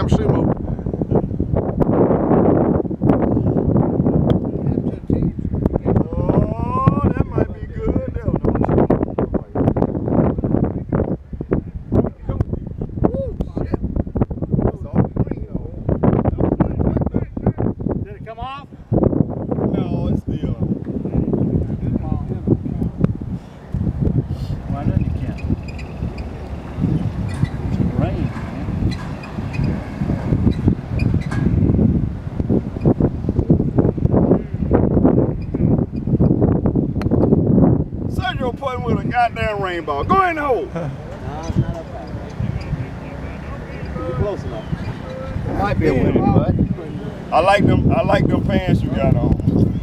damn sumo. Oh, that might be good. Did it come off? No, it's still. Why not? You can't. It's rain, man. Sergio putting with a goddamn rainbow. Go in the hole. No, it's not up there. You're close enough. Might be a winning putt. I like them pants you got on.